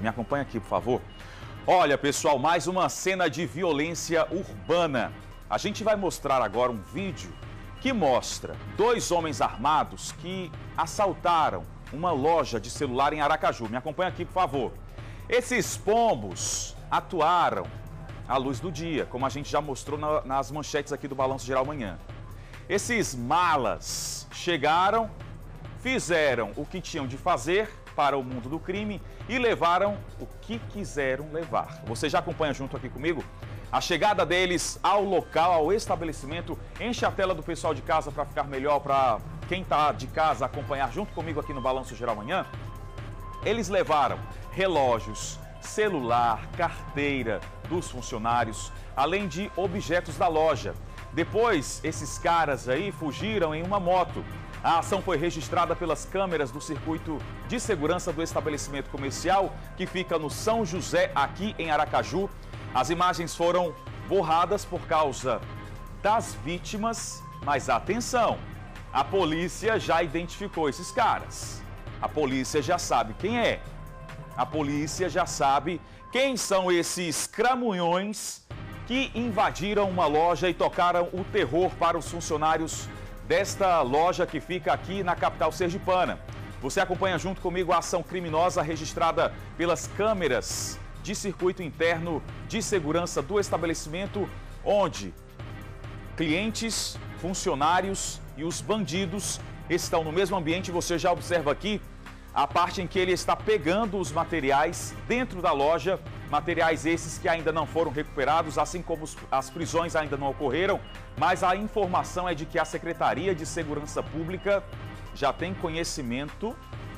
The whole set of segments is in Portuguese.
Me acompanha aqui, por favor. Olha, pessoal, mais uma cena de violência urbana. A gente vai mostrar agora um vídeo que mostra dois homens armados que assaltaram uma loja de celular em Aracaju. Me acompanha aqui, por favor. Esses pombos atuaram à luz do dia, como a gente já mostrou nas manchetes aqui do Balanço Geral Manhã. Esses malas chegaram, fizeram o que tinham de fazer para o mundo do crime e levaram o que quiseram levar. Você já acompanha junto aqui comigo? A chegada deles ao local, ao estabelecimento, enche a tela do pessoal de casa para ficar melhor, para quem está de casa acompanhar junto comigo aqui no Balanço Geral Manhã. Eles levaram relógios, celular, carteira dos funcionários, além de objetos da loja. Depois, esses caras aí fugiram em uma moto. A ação foi registrada pelas câmeras do circuito de segurança do estabelecimento comercial, que fica no São José, aqui em Aracaju. As imagens foram borradas por causa das vítimas, mas atenção, a polícia já identificou esses caras. A polícia já sabe quem é. A polícia já sabe quem são esses cramunhões que invadiram uma loja e tocaram o terror para os funcionários desta loja que fica aqui na capital sergipana. Você acompanha junto comigo a ação criminosa registrada pelas câmeras de circuito interno de segurança do estabelecimento, onde clientes, funcionários e os bandidos estão no mesmo ambiente. Você já observa aqui a parte em que ele está pegando os materiais dentro da loja, materiais esses que ainda não foram recuperados, assim como as prisões ainda não ocorreram, mas a informação é de que a Secretaria de Segurança Pública já tem conhecimento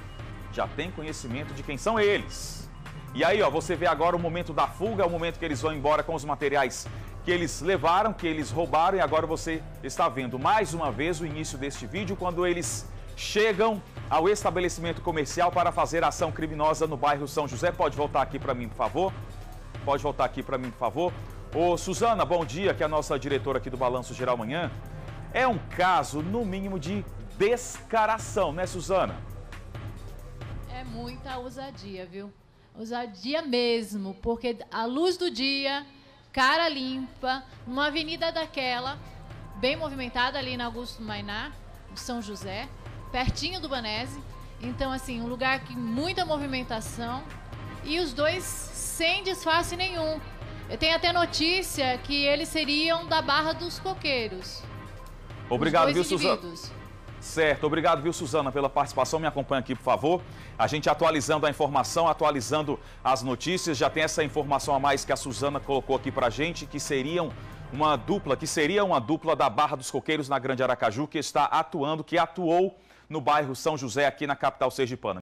de quem são eles. E aí, ó, você vê agora o momento da fuga, o momento que eles vão embora com os materiais que eles levaram, que eles roubaram, e agora você está vendo mais uma vez o início deste vídeo, quando eles chegam ao estabelecimento comercial para fazer ação criminosa no bairro São José. Pode voltar aqui para mim, por favor? Pode voltar aqui para mim, por favor? Ô, Suzana, bom dia, que é a nossa diretora aqui do Balanço Geral Manhã. É um caso, no mínimo, de descaração, né, Suzana? É muita ousadia, viu? Ousadia mesmo, porque à luz do dia, cara limpa, numa avenida daquela, bem movimentada ali na Augusto Mainá, São José, pertinho do Banese. Então, assim, um lugar que muita movimentação e os dois sem disfarce nenhum. Eu tenho até notícia que eles seriam da Barra dos Coqueiros. Obrigado, viu, Suzana? Certo, obrigado, viu, Suzana, pela participação. Me acompanha aqui, por favor. A gente atualizando a informação, atualizando as notícias. Já tem essa informação a mais que a Suzana colocou aqui pra gente, que seria uma dupla da Barra dos Coqueiros na Grande Aracaju, que está atuando, que atuou no bairro São José, aqui na capital sergipana.